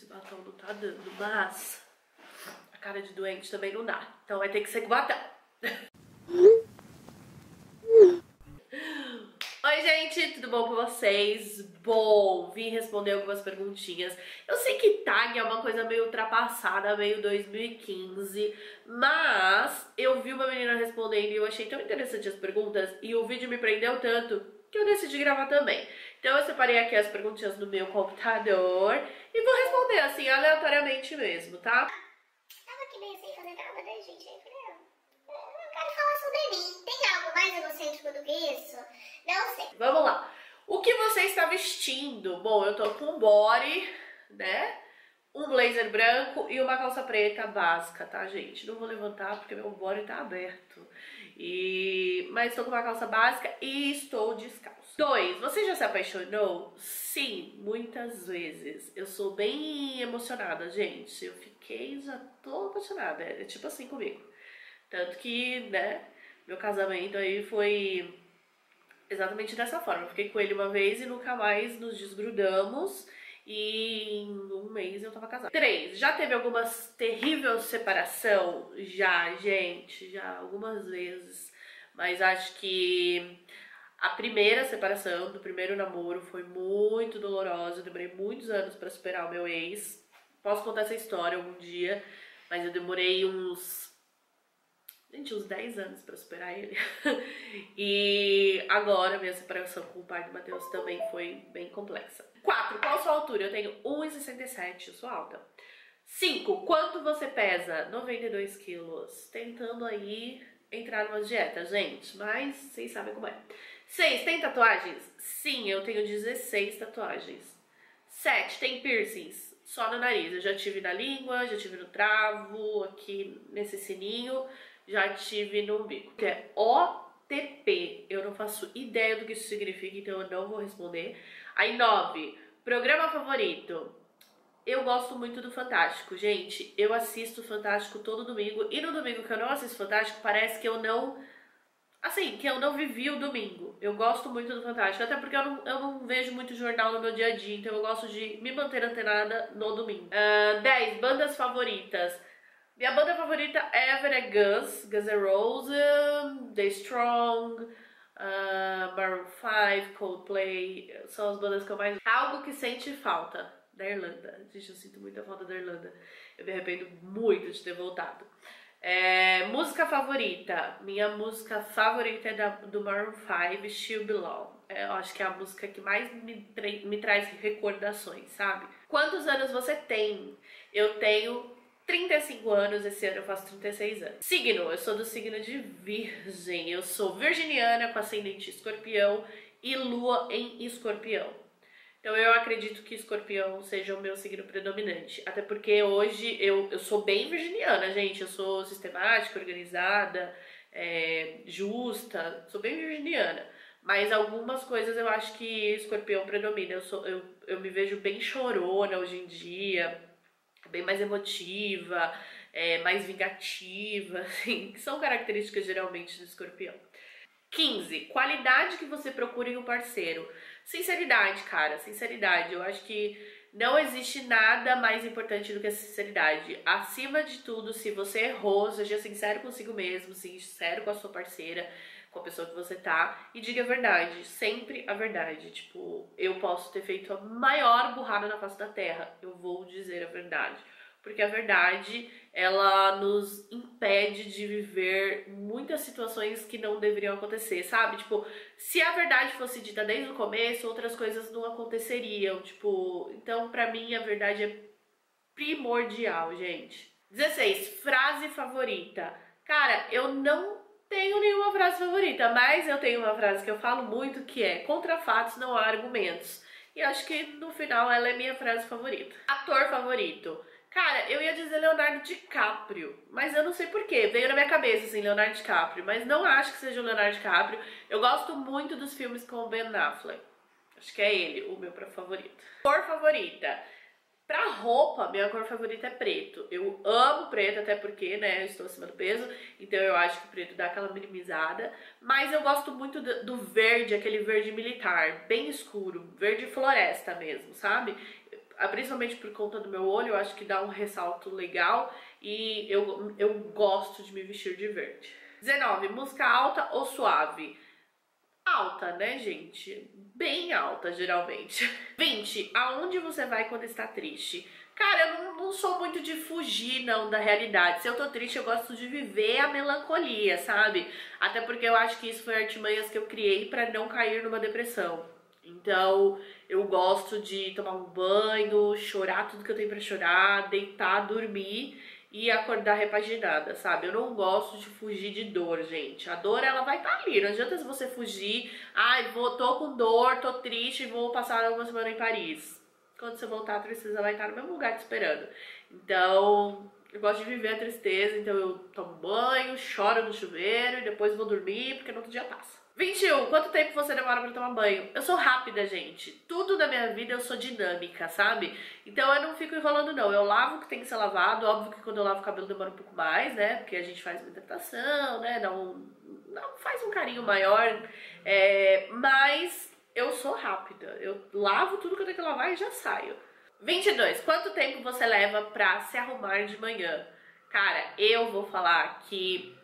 esse batom não tá dando, mas a cara de doente também não dá. Então vai ter que ser com batom. Oi, gente, tudo bom com vocês? Bom, vim responder algumas perguntinhas. Eu sei que tag é uma coisa meio ultrapassada, meio 2015, mas eu vi uma menina respondendo e eu achei tão interessante as perguntas e o vídeo me prendeu tanto que eu decidi gravar também. Então eu separei aqui as perguntinhas no meu computador e vou responder assim, aleatoriamente mesmo, tá? Tava aqui bem sem fazer nada, né, gente? Aí eu falei, eu não quero falar sobre mim. Tem algo mais egocêntrico do que isso? Não sei. Vamos lá. O que você está vestindo? Bom, eu tô com um body, né? Um blazer branco e uma calça preta básica, tá, gente? Não vou levantar porque meu body tá aberto. Mas tô com uma calça básica e estou descalço. 2. Você já se apaixonou? Sim, muitas vezes. Eu sou bem emocionada, gente. Eu fiquei, já tô apaixonada. É tipo assim comigo. Tanto que, né, meu casamento aí foi exatamente dessa forma. Eu fiquei com ele uma vez e nunca mais nos desgrudamos. E em um mês eu tava casada. 3. Já teve alguma terrível separação? Já, gente, já algumas vezes. Mas acho que a primeira separação do primeiro namoro foi muito dolorosa. Eu demorei muitos anos pra superar o meu ex. Posso contar essa história algum dia, mas eu demorei uns 10 anos pra superar ele. E agora minha separação com o pai do Matheus também foi bem complexa. 4. Qual a sua altura? Eu tenho 1,67, eu sou alta. 5. Quanto você pesa? 92 quilos. Tentando aí entrar numa dieta, gente, mas vocês sabem como é. 6. Tem tatuagens? Sim, eu tenho 16 tatuagens. 7. Tem piercings? Só no nariz. Eu já tive na língua, já tive no travo, aqui nesse sininho. Já tive no umbigo, que é OTP. Eu não faço ideia do que isso significa, então eu não vou responder. Aí 9, programa favorito. Eu gosto muito do Fantástico, gente. Eu assisto Fantástico todo domingo. E no domingo que eu não assisto Fantástico, parece que eu não... Assim, que eu não vivi o domingo. Eu gosto muito do Fantástico, até porque eu não vejo muito jornal no meu dia a dia. Então eu gosto de me manter antenada no domingo. 10, bandas favoritas. Minha banda favorita ever é Guns N' Roses, The Strong, Maroon 5, Coldplay, são as bandas que eu mais... Algo que sente falta da Irlanda. Gente, eu sinto muita falta da Irlanda. Eu me arrependo muito de ter voltado. Música favorita. Minha música favorita é do Maroon 5, Still Belong. Eu acho que é a música que mais me traz recordações, sabe? Quantos anos você tem? Eu tenho 35 anos, esse ano eu faço 36 anos. Signo, eu sou do signo de Virgem. Eu sou virginiana com ascendente escorpião e lua em escorpião. Então eu acredito que escorpião seja o meu signo predominante. Até porque hoje eu sou bem virginiana, gente. Eu sou sistemática, organizada, justa. Sou bem virginiana. Mas algumas coisas eu acho que escorpião predomina. Eu me vejo bem chorona hoje em dia, bem mais emotiva, mais vingativa, assim, que são características geralmente do escorpião. 15. Qualidade que você procura em um parceiro. Sinceridade, cara, sinceridade. Eu acho que não existe nada mais importante do que a sinceridade. Acima de tudo, se você errou, seja sincero consigo mesmo, sincero com a sua parceira, com a pessoa que você tá, e diga a verdade, sempre a verdade. Tipo, eu posso ter feito a maior burrada na face da terra, eu vou dizer a verdade. Porque a verdade, ela nos impede de viver muitas situações que não deveriam acontecer, sabe? Tipo, se a verdade fosse dita desde o começo, outras coisas não aconteceriam, tipo... Então, pra mim, a verdade é primordial, gente. 16. Frase favorita. Cara, eu não tenho nenhuma frase favorita, mas eu tenho uma frase que eu falo muito, que é: contra fatos não há argumentos. E acho que, no final, ela é minha frase favorita. Ator favorito. Cara, eu ia dizer Leonardo DiCaprio, mas eu não sei porquê, veio na minha cabeça, assim, Leonardo DiCaprio, mas não acho que seja o Leonardo DiCaprio. Eu gosto muito dos filmes com o Ben Affleck, acho que é ele, o meu favorito. Cor favorita. Pra roupa, minha cor favorita é preto. Eu amo preto, até porque, né, eu estou acima do peso, então eu acho que o preto dá aquela minimizada. Mas eu gosto muito do verde, aquele verde militar, bem escuro, verde floresta mesmo, sabe? principalmente por conta do meu olho, eu acho que dá um ressalto legal e eu gosto de me vestir de verde. 19, música alta ou suave? Alta, né, gente? Bem alta, geralmente. 20, aonde você vai quando está triste? Cara, eu não sou muito de fugir, não, da realidade. Se eu tô triste, eu gosto de viver a melancolia, sabe? Até porque eu acho que isso foi artimanhas que eu criei pra não cair numa depressão. Então, eu gosto de tomar um banho, chorar tudo que eu tenho pra chorar, deitar, dormir e acordar repaginada, sabe? Eu não gosto de fugir de dor, gente. A dor, ela vai estar ali. Não adianta você fugir. Ai, tô com dor, tô triste, vou passar uma semana em Paris. Quando você voltar, a tristeza vai estar no mesmo lugar te esperando. Então, eu gosto de viver a tristeza. Então, eu tomo banho, choro no chuveiro e depois vou dormir, porque no outro dia passa. 21. Quanto tempo você demora pra tomar banho? Eu sou rápida, gente. Tudo na minha vida eu sou dinâmica, sabe? Então eu não fico enrolando, não. Eu lavo o que tem que ser lavado. Óbvio que quando eu lavo o cabelo demora um pouco mais, né? Porque a gente faz uma hidratação, né? Faz um carinho maior. Mas eu sou rápida. Eu lavo tudo que eu tenho que lavar e já saio. 22. Quanto tempo você leva pra se arrumar de manhã? Cara, eu vou falar que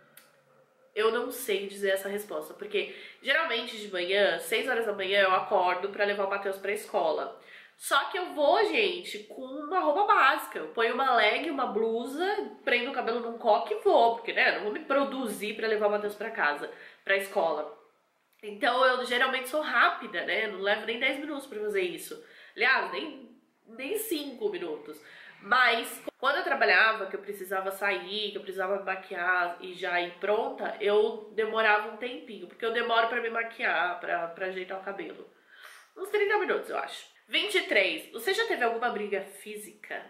eu não sei dizer essa resposta, porque geralmente de manhã, 6 horas da manhã, eu acordo pra levar o Matheus pra escola. Só que eu vou, gente, com uma roupa básica. Eu ponho uma leg, uma blusa, prendo o cabelo num coque e vou, porque, né, eu não vou me produzir pra levar o Matheus pra casa, pra escola. Então eu geralmente sou rápida, né, não levo nem 10 minutos pra fazer isso. Aliás, nem 5 minutos. Mas quando eu trabalhava, que eu precisava sair, que eu precisava me maquiar e já ir pronta, eu demorava um tempinho, porque eu demoro pra me maquiar, pra ajeitar o cabelo. Uns 30 minutos, eu acho. 23. Você já teve alguma briga física?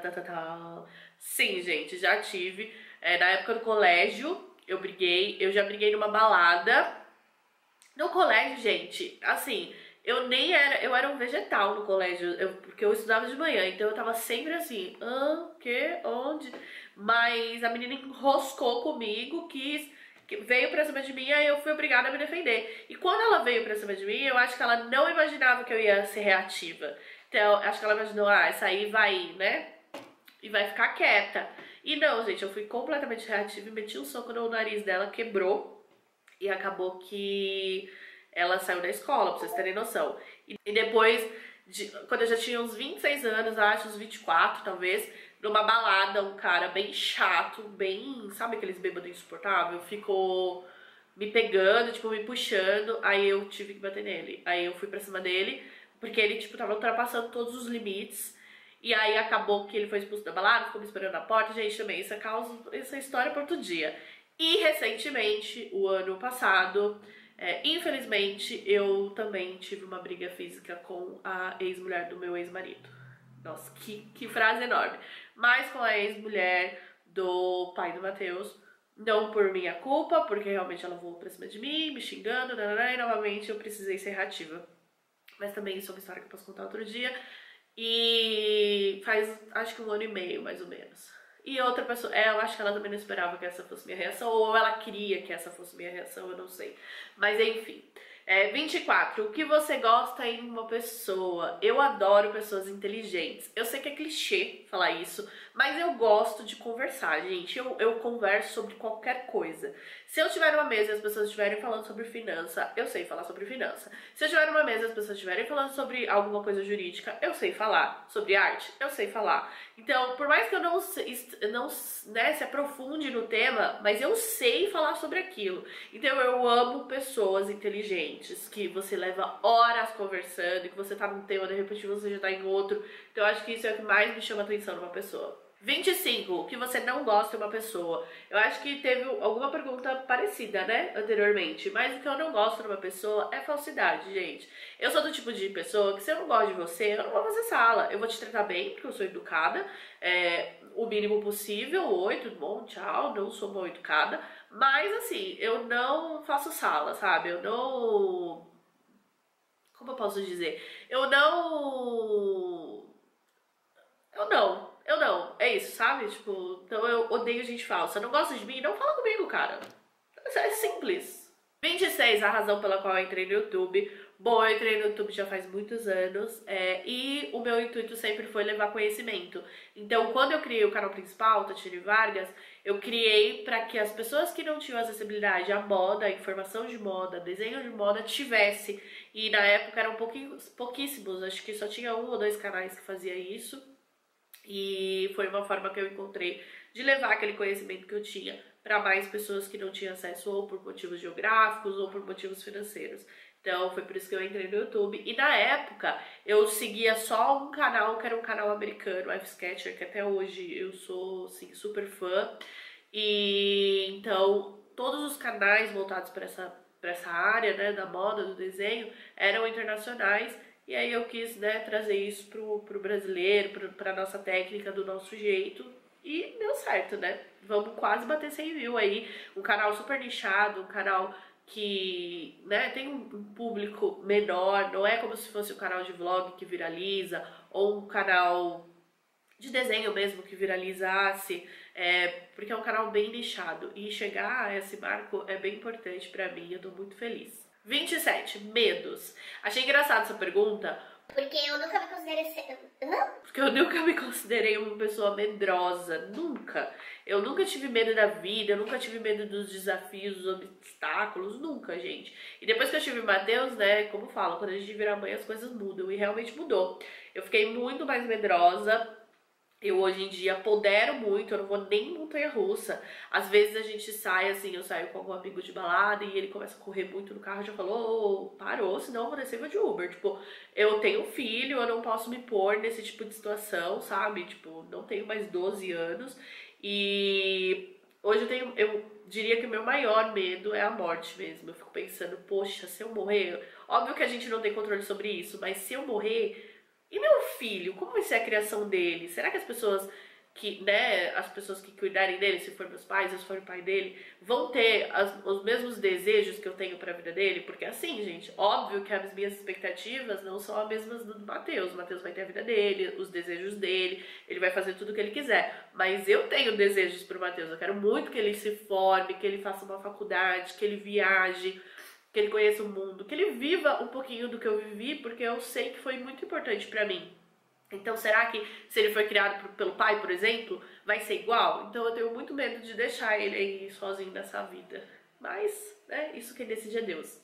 Sim, gente, já tive. Na época do colégio, eu já briguei numa balada. No colégio, gente, assim, eu era um vegetal no colégio, porque eu estudava de manhã, então eu tava sempre assim, onde? Mas a menina enroscou comigo, veio pra cima de mim, aí eu fui obrigada a me defender. E quando ela veio pra cima de mim, eu acho que ela não imaginava que eu ia ser reativa. Então, acho que ela imaginou, essa aí vai, né, e vai ficar quieta. E não, gente, eu fui completamente reativa e meti um soco no nariz dela, quebrou. E acabou que ela saiu da escola, pra vocês terem noção. E depois, quando eu já tinha uns 26 anos, acho, uns 24 talvez, numa balada, um cara bem chato, bem, sabe aqueles bêbados insuportáveis? Ficou me pegando, tipo, me puxando, aí eu tive que bater nele. Aí eu fui pra cima dele, porque ele, tipo, tava ultrapassando todos os limites. E aí acabou que ele foi expulso da balada, ficou me esperando na porta. Gente, também, essa história para outro dia. E recentemente, o ano passado, infelizmente, eu também tive uma briga física com a ex-mulher do meu ex-marido. Nossa, que frase enorme. Mas com a ex-mulher do pai do Matheus, não por minha culpa, porque realmente ela voou pra cima de mim, me xingando, e novamente eu precisei ser reativa. Mas também isso é uma história que eu posso contar outro dia. E faz, acho que 1 ano e meio, mais ou menos. E outra pessoa, eu acho que ela também não esperava que essa fosse minha reação, ou ela queria que essa fosse minha reação, eu não sei. Mas enfim. 24. O que você gosta em uma pessoa? Eu adoro pessoas inteligentes. Eu sei que é clichê falar isso, mas eu gosto de conversar, gente. Eu converso sobre qualquer coisa. Se eu estiver numa mesa e as pessoas estiverem falando sobre finança, eu sei falar sobre finança. Se eu estiver numa mesa e as pessoas estiverem falando sobre alguma coisa jurídica, eu sei falar. Sobre arte, eu sei falar. Então, por mais que eu não se aprofunde no tema, mas eu sei falar sobre aquilo. Então, eu amo pessoas inteligentes, que você leva horas conversando, e que você tá num tema, de repente você já tá em outro. Então, eu acho que isso é o que mais me chama a atenção numa pessoa. 25. O que você não gosta de uma pessoa? Eu acho que teve alguma pergunta parecida, né, anteriormente. Mas o que eu não gosto de uma pessoa é falsidade, gente. Eu sou do tipo de pessoa que se eu não gosto de você, eu não vou fazer sala. Eu vou te tratar bem, porque eu sou educada. O mínimo possível. Oi, tudo bom? Tchau. Não sou mal educada. Mas, assim, eu não faço sala, sabe? Eu não... Como eu posso dizer? Eu não... É isso, sabe? Tipo, então eu odeio gente falsa. Não gosta de mim? Não fala comigo, cara. É simples. 26, a razão pela qual eu entrei no YouTube. Bom, eu entrei no YouTube já faz muitos anos e o meu intuito sempre foi levar conhecimento. Então, quando eu criei o canal principal, Tatiane Vargas, eu criei para que as pessoas que não tinham acessibilidade à moda, à informação de moda, desenho de moda, tivesse. E na época eram pouquíssimos, acho que só tinha 1 ou 2 canais que fazia isso. E foi uma forma que eu encontrei de levar aquele conhecimento que eu tinha para mais pessoas que não tinham acesso ou por motivos geográficos ou por motivos financeiros. Então foi por isso que eu entrei no YouTube. E na época eu seguia só um canal que era um canal americano, F-Sketcher, que até hoje eu sou assim, super fã. E então todos os canais voltados para essa área, né, da moda, do desenho, eram internacionais. E aí eu quis, né, trazer isso pro brasileiro, pra nossa técnica, do nosso jeito. E deu certo, né? Vamos quase bater 100 mil aí. Um canal super nichado, um canal que, né, tem um público menor. Não é como se fosse um canal de vlog que viraliza, ou um canal de desenho mesmo que viralizasse. Porque é um canal bem nichado. E chegar a esse marco é bem importante pra mim, eu tô muito feliz. 27. Medos. Achei engraçada essa pergunta. Porque eu nunca me considerei Porque eu nunca me considerei uma pessoa medrosa. Nunca. Eu nunca tive medo da vida, eu nunca tive medo dos desafios, dos obstáculos. Nunca, gente. E depois que eu tive o Matheus, né, como falam, quando a gente vira mãe as coisas mudam. E realmente mudou. Eu fiquei muito mais medrosa. Eu hoje em dia pondero muito, eu não vou nem em montanha-russa. Às vezes a gente sai, assim, eu saio com algum amigo de balada e ele começa a correr muito no carro e já falou, oh, parou, senão eu vou descer de Uber. Tipo, eu tenho filho, eu não posso me pôr nesse tipo de situação, sabe? Tipo, não tenho mais 12 anos. E hoje eu diria que o meu maior medo é a morte mesmo. Eu fico pensando, poxa, se eu morrer... Óbvio que a gente não tem controle sobre isso, mas se eu morrer... E meu filho, como vai ser a criação dele? Será que as pessoas que cuidarem dele, se for meus pais, se for o pai dele, vão ter os mesmos desejos que eu tenho para a vida dele? Porque assim, gente, óbvio que as minhas expectativas não são as mesmas do Matheus. O Matheus vai ter a vida dele, os desejos dele, ele vai fazer tudo o que ele quiser. Mas eu tenho desejos pro Matheus, eu quero muito que ele se forme, que ele faça uma faculdade, que ele viaje, que ele conheça o mundo, que ele viva um pouquinho do que eu vivi, porque eu sei que foi muito importante pra mim. Então, será que se ele foi criado pelo pai, por exemplo, vai ser igual? Então, eu tenho muito medo de deixar ele aí sozinho nessa vida. Mas, né, isso quem decide é Deus.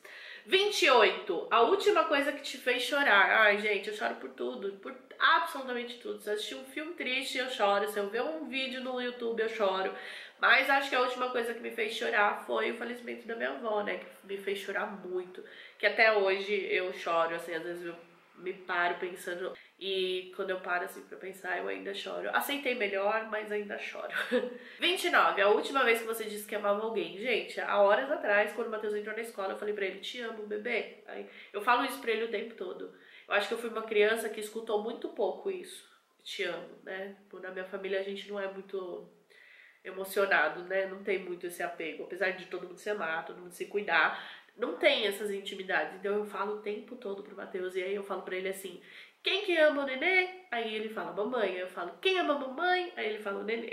28. A última coisa que te fez chorar. Ai, gente, eu choro por tudo, por absolutamente tudo. Se eu assistir um filme triste, eu choro. Se eu ver um vídeo no YouTube, eu choro. Mas acho que a última coisa que me fez chorar foi o falecimento da minha avó, né? Que me fez chorar muito. Que até hoje eu choro, assim, às vezes eu me paro pensando. E quando eu paro, assim, pra pensar, eu ainda choro. Aceitei melhor, mas ainda choro. 29. A última vez que você disse que amava alguém. Gente, há horas atrás, quando o Matheus entrou na escola, eu falei pra ele, te amo, bebê. Aí, eu falo isso pra ele o tempo todo. Eu acho que eu fui uma criança que escutou muito pouco isso. Te amo, né? Na minha família a gente não é muito... emocionado, né? Não tem muito esse apego. Apesar de todo mundo se amar, todo mundo se cuidar, não tem essas intimidades. Então eu falo o tempo todo pro Matheus. E aí eu falo pra ele assim, quem que ama o nenê? Aí ele fala mamãe. Aí eu falo, quem ama a mamãe? Aí ele fala o nenê.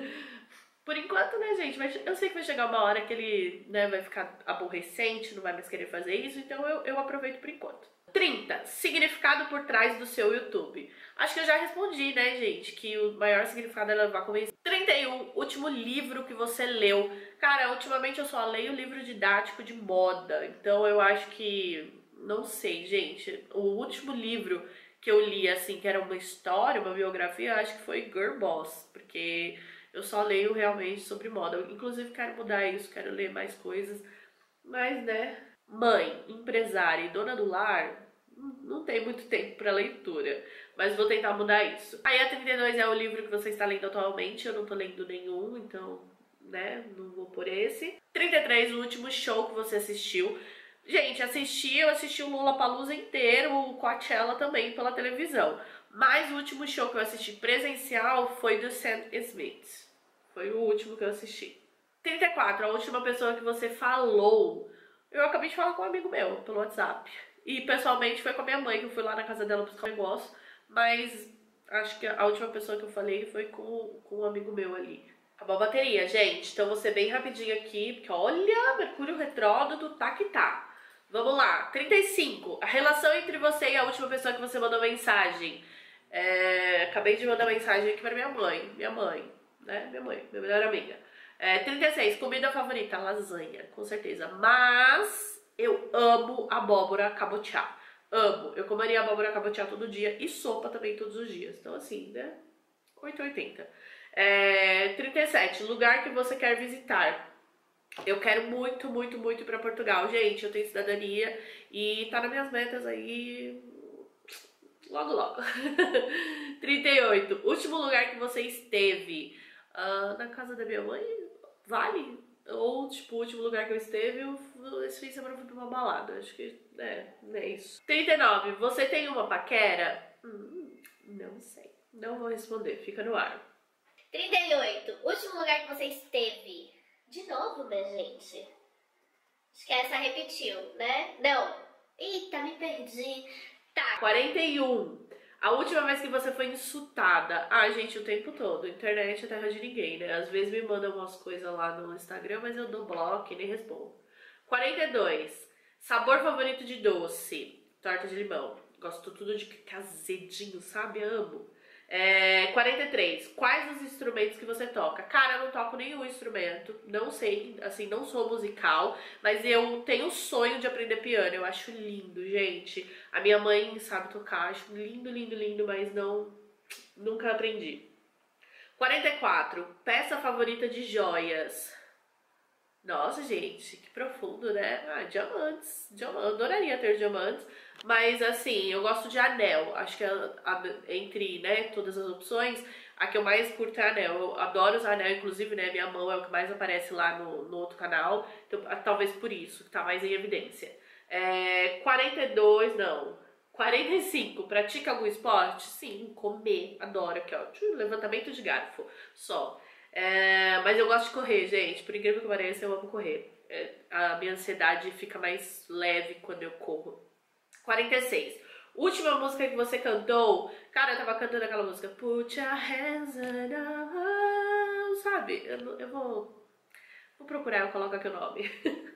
Por enquanto, né, gente? Mas eu sei que vai chegar uma hora que ele, né, vai ficar aborrecente, não vai mais querer fazer isso. Então eu aproveito por enquanto. 30. Significado por trás do seu YouTube. Acho que eu já respondi, né, gente? Que o maior significado é levar convencido. 31. Último livro que você leu. Cara, ultimamente eu só leio livro didático de moda. Então eu acho que... Não sei, gente. O último livro que eu li, assim, que era uma história, uma biografia, eu acho que foi Girl Boss. Porque eu só leio realmente sobre moda. Eu, inclusive, quero mudar isso, quero ler mais coisas. Mas, né... Mãe, empresária e dona do lar, não tem muito tempo para leitura, mas vou tentar mudar isso. Aí a 32 é o livro que você está lendo atualmente, eu não tô lendo nenhum, então, né, não vou por esse. 33, o último show que você assistiu. Gente, eu assisti o Lollapalooza inteiro, o Coachella também pela televisão. Mas o último show que eu assisti presencial foi do Sam Smith. Foi o último que eu assisti. 34, a última pessoa que você falou. Eu acabei de falar com um amigo meu pelo WhatsApp. E pessoalmente foi com a minha mãe, que eu fui lá na casa dela buscar um negócio. Mas acho que a última pessoa que eu falei foi com um amigo meu ali. Acabou a bateria, gente. Então vou ser bem rapidinho aqui, porque olha, Mercúrio retrógrado tá que tá. Vamos lá. 35. A relação entre você e a última pessoa que você mandou mensagem. Acabei de mandar mensagem aqui pra minha mãe. Minha mãe, minha melhor amiga. 36. Comida favorita, lasanha, com certeza. Mas eu amo abóbora cabotiá. Amo. Eu comeria abóbora cabotiá todo dia e sopa também todos os dias. Então assim, né? 8,80. 37. Lugar que você quer visitar. Eu quero muito, muito, muito ir pra Portugal. Gente, eu tenho cidadania e tá nas minhas metas aí logo, logo. 38. Último lugar que você esteve. Na casa da minha mãe? Vale? Ou, tipo, o último lugar que eu esteve, esse fim de semana eu fui pra uma balada. Acho que, é isso. 39. Você tem uma paquera? Não sei. Não vou responder. Fica no ar. 38. Último lugar que você esteve. De novo, né, gente? Acho que essa repetiu, né? Não. Eita, me perdi. Tá. 41. A última vez que você foi insultada. Gente, o tempo todo. Internet é terra de ninguém, né? Às vezes me mandam umas coisas lá no Instagram, mas eu dou bloco e nem respondo. 42. Sabor favorito de doce. Torta de limão. Gosto tudo de azedinho, sabe? Amo. 43. Quais os instrumentos que você toca? Cara, eu não toco nenhum instrumento. Não sei, assim, não sou musical. Mas eu tenho o sonho de aprender piano. Eu acho lindo, gente. A minha mãe sabe tocar. Acho lindo, lindo, lindo. Mas nunca aprendi. 44. Peça favorita de joias. Nossa, gente, que profundo, né? Diamantes. Adoraria ter diamantes. Mas, assim, eu gosto de anel. Acho que entre, né, todas as opções, a que eu mais curto é anel. Eu adoro usar anel, inclusive, né, minha mão é o que mais aparece lá no outro canal. Então, talvez por isso, que tá mais em evidência. 42, não. 45, pratica algum esporte? Sim, comer, adoro. Aqui, ó, levantamento de garfo, só. Mas eu gosto de correr, gente. Por incrível que pareça, eu amo correr. A minha ansiedade fica mais leve quando eu corro. 46. Última música que você cantou. Cara, eu tava cantando aquela música Put your hands on the... Sabe? Eu vou procurar, eu coloco aqui o nome.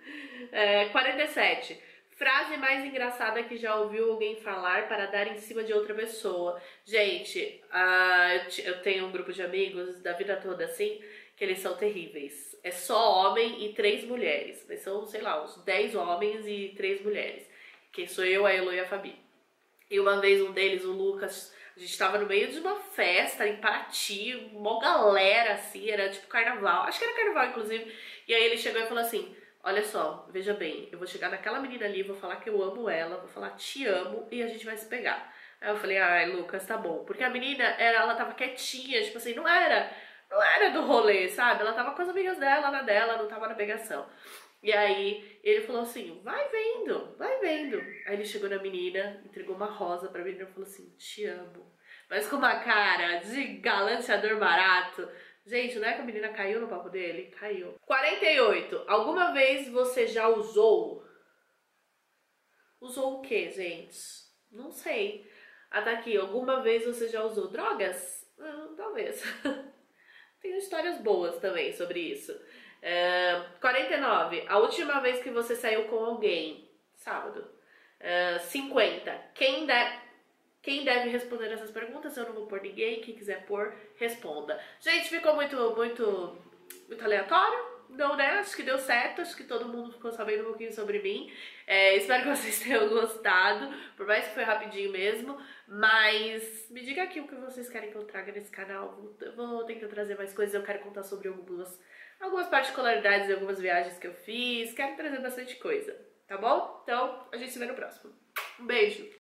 47. Frase mais engraçada que já ouviu alguém falar para dar em cima de outra pessoa. Gente, eu tenho um grupo de amigos da vida toda assim, que eles são terríveis. É só homem e 3 mulheres. Mas são, sei lá, uns 10 homens e 3 mulheres. Que sou eu, a Elo e a Fabi. E uma vez um deles, o Lucas, a gente tava no meio de uma festa em Paraty, uma galera assim, era tipo carnaval. Acho que era carnaval, inclusive. E aí ele chegou e falou assim: olha só, veja bem, eu vou chegar naquela menina ali, vou falar que eu amo ela, vou falar te amo e a gente vai se pegar. Aí eu falei, ai, Lucas, tá bom. Porque a menina, ela tava quietinha, tipo assim, não era do rolê, sabe? Ela tava com as amigas dela, na dela, não tava na pegação. E aí ele falou assim, vai vendo, vai vendo. Aí ele chegou na menina, entregou uma rosa pra menina e falou assim, te amo. Mas com uma cara de galanteador barato. Gente, não é que a menina caiu no papo dele? Caiu. 48. Alguma vez você já usou? Usou o quê, gente? Não sei. Tá aqui. Alguma vez você já usou drogas? Talvez. Tem histórias boas também sobre isso. 49. A última vez que você saiu com alguém? Sábado. 50. Quem deve responder essas perguntas? Eu não vou pôr ninguém. Quem quiser pôr, responda. Gente, ficou muito aleatório? Não, né? Acho que deu certo. Acho que todo mundo ficou sabendo um pouquinho sobre mim. Espero que vocês tenham gostado. Por mais que foi rapidinho mesmo. Mas me diga aqui o que vocês querem que eu traga nesse canal. Eu vou tentar trazer mais coisas. Eu quero contar sobre algumas particularidades e algumas viagens que eu fiz. Quero trazer bastante coisa, tá bom? Então, a gente se vê no próximo. Um beijo!